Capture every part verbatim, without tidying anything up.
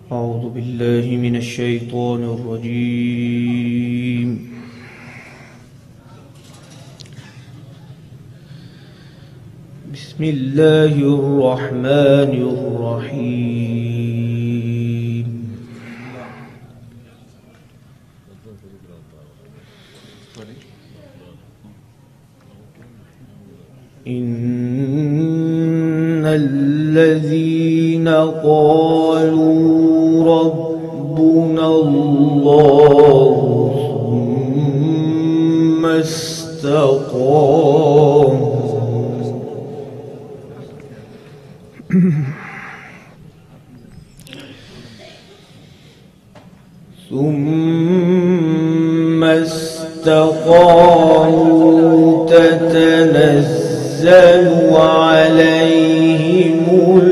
أعوذ بالله من الشيطان الرجيم. بسم الله الرحمن الرحيم. إن الذين قالوا ربنا الله ثم استقاموا ثم استقاموا تتنزل عليهم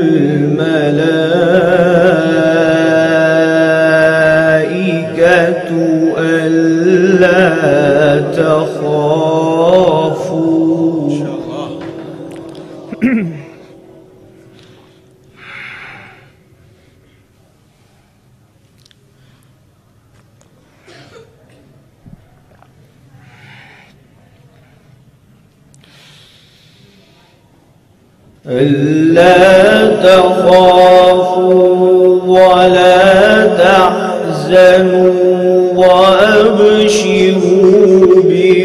الملائكة ألا تخافوا ألا تخافوا ولا تحزنوا وأبشروا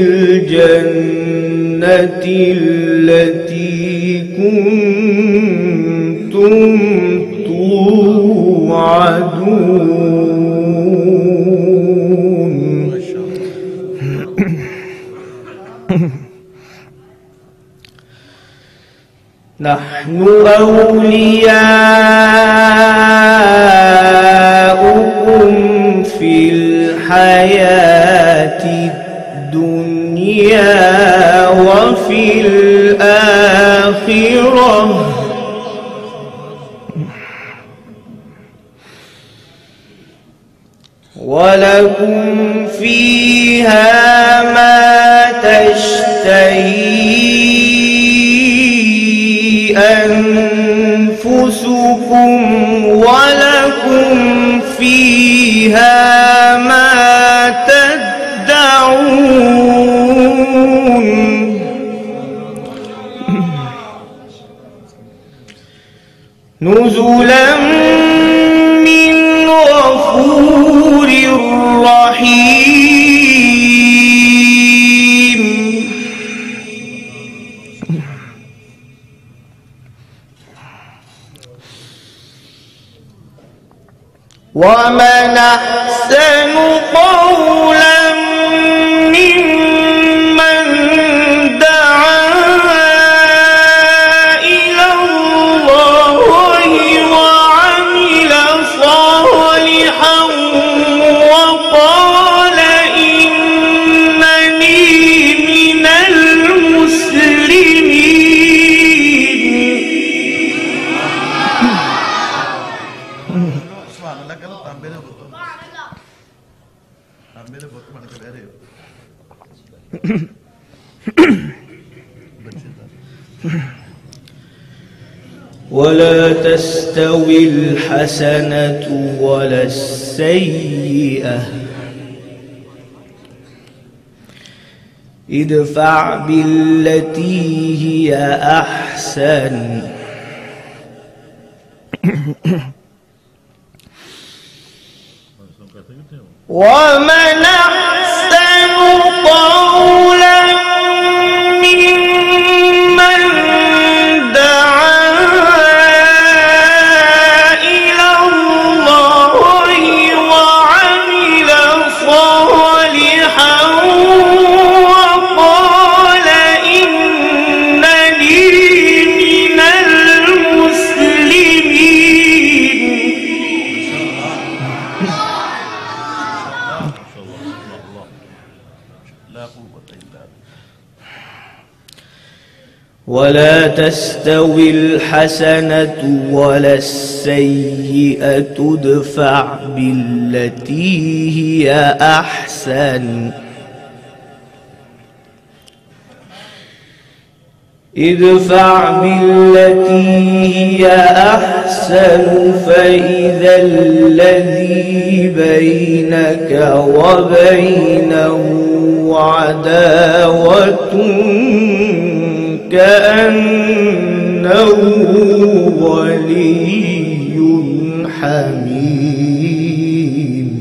بالجنة التي كنتم توعدون. نحن أولياؤكم في الحياة الدنيا وفي الآخرة ولكم فيها ما تشتهي أنفسكم ولكم فيها ما تدعون. نزلا من غفور رحيم. ومن أحسن قولا ممن دعا إلى الله وعمل صالحا وقال إنني من المسلمين. ولا تستوي الحسنة ولا السيئة ادفع بالتي هي أحسن ومن أحسن قولا ممن دعا إلى الله وعمل صالحا وقال إنني من المسلمين. ولا تستوي الحسنة ولا السيئة ادفع بالتي هي أحسن ادفع بالتي هي أحسن فإذا الذي بينك وبينه عداوة كأنه ولي حميم.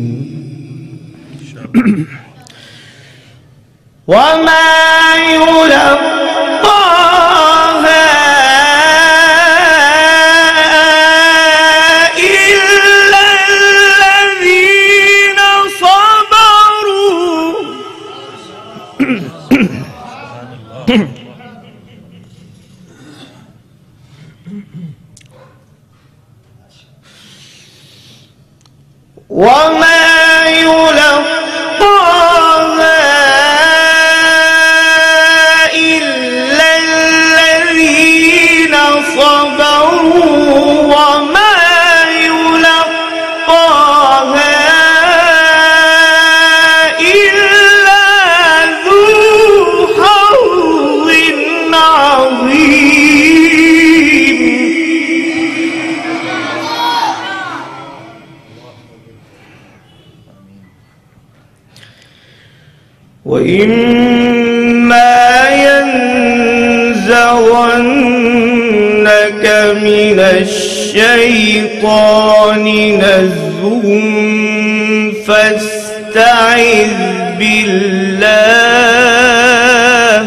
وما يلقاها إلا الذين صبروا. وما يلقاها إلا الذين صبروا وما يلقاها إلا ذو حظ عظيم. وإما ينزغنك من الشيطان نزغ فاستعذ بالله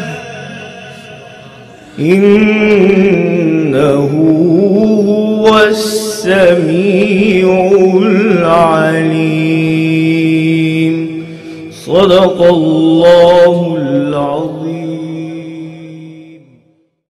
إنه هو السميع العليم. صدق الله العظيم.